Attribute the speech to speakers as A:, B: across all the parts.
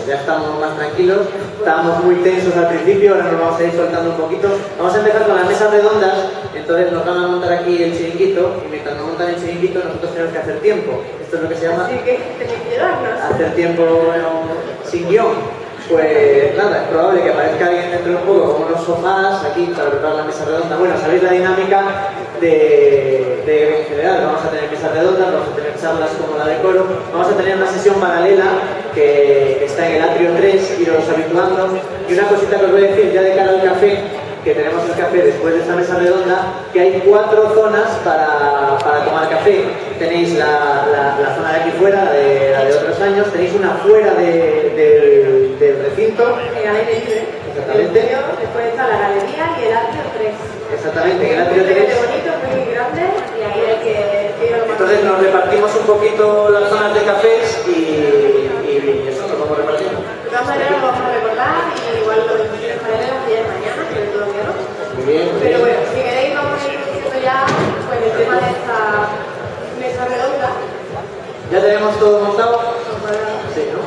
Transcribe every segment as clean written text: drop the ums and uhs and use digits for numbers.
A: ya estamos más tranquilos. Estábamos muy tensos al principio, ahora nos vamos a ir soltando un poquito. Vamos a empezar con las mesas redondas, entonces nos van a montar aquí el chiringuito, y mientras nos montan el chiringuito nosotros tenemos que hacer tiempo. Esto es lo que se llama
B: Así que tenéis que llevarnos.
A: hacer tiempo sin guión. Pues nada, es probable que aparezca alguien dentro de un poco con unos sofás aquí para preparar la mesa redonda. Bueno, sabéis la dinámica de en general, vamos a tener mesas redondas, vamos a tener charlas como la de coro, vamos a tener una sesión paralela que está en el atrio 3, iros habituando. Y una cosita que os voy a decir ya de cara al café, que tenemos el café después de esta mesa redonda, que hay 4 zonas para tomar café. Tenéis la zona de aquí fuera, la de otros años, tenéis una fuera del recinto.
B: En el aire libre.
A: Exactamente.
B: Después está la galería y el atrio 3.
A: Exactamente, en el atrio 3.
B: Es bonito, muy grande y ahí hay que ir a lo más.
A: Entonces nos repartimos un poquito las zonas de cafés y eso nos vamos repartiendo.
B: De todas maneras lo vamos a recordar y igual lo de las paralelas y mañana, que todavía no.
A: Muy bien, muy
B: Pero
A: bien.
B: bueno, si queréis vamos a ir diciendo ya pues, el tema de esta mesa redonda.
A: ¿Ya tenemos todo montado? Sí, ¿no?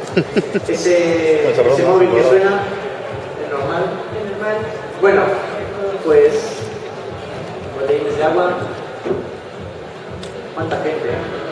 A: Ese móvil que suena es normal.
B: Es normal.
A: Bueno, pues botellines de agua. ¿Cuánta gente?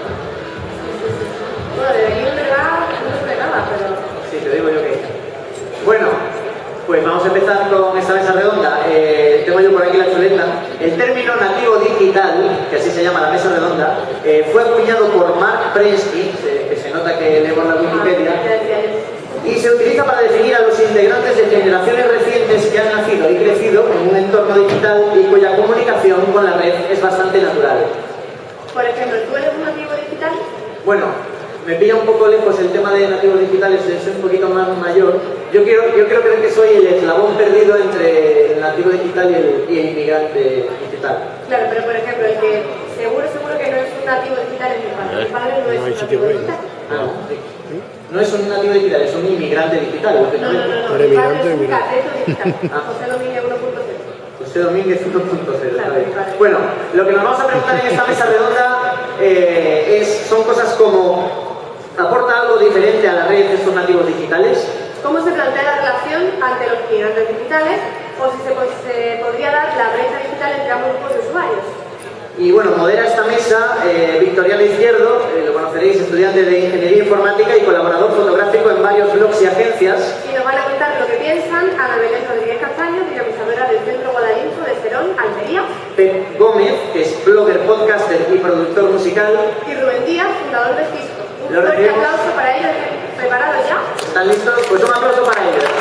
B: Bueno, de aquí en verdad no se ve nada, pero...
A: Sí, te digo yo que... Bueno, pues vamos a empezar con esta mesa redonda. Tengo yo por aquí la chuleta. El término nativo digital, que así se llama la mesa redonda, fue acuñado por Mark Prensky, que se nota que leemos la Wikipedia, y se utiliza para definir a los integrantes de generaciones recientes que han nacido y crecido en un entorno digital y cuya comunicación con la red es bastante natural.
B: Por ejemplo, ¿tú eres un nativo digital?
A: Bueno, me pilla un poco lejos el tema de nativos digitales, soy un poquito más mayor. Yo quiero creer que soy el eslabón perdido entre el nativo digital y el inmigrante digital.
B: Claro, pero por ejemplo, el que seguro que no es un nativo digital es mi padre. Mi padre no es un nativo digital.
A: Ah, sí. No es un nativo digital, es un inmigrante digital.
B: No. Mi padre es un cateto digital. José Domínguez 1.0.
A: José Domínguez 1.0.
B: Claro,
A: bueno, lo que nos vamos a preguntar en esta mesa redonda son cosas como: ¿aporta algo diferente a la red estos nativos digitales?
B: ¿Cómo se plantea la relación ante los migrantes digitales? O si se podría dar la brecha digital entre ambos grupos de usuarios.
A: Y bueno, modera esta mesa Victoriano Izquierdo, lo conoceréis, estudiante de Ingeniería Informática y colaborador fotográfico en varios blogs y agencias.
B: Y nos van a contar lo que piensan Ana Belén Rodríguez Castaño, dinamizadora del Centro Guadalinfo de Serón, Almería.
A: Pep Gómez, que es blogger, podcaster y productor musical.
B: Y Rubén Díaz, fundador de Cisco. Un
A: Lo
B: fuerte
A: recibimos.
B: aplauso para ellos. ¿Preparados ya?
A: ¿Están listos? Pues un aplauso para ellos.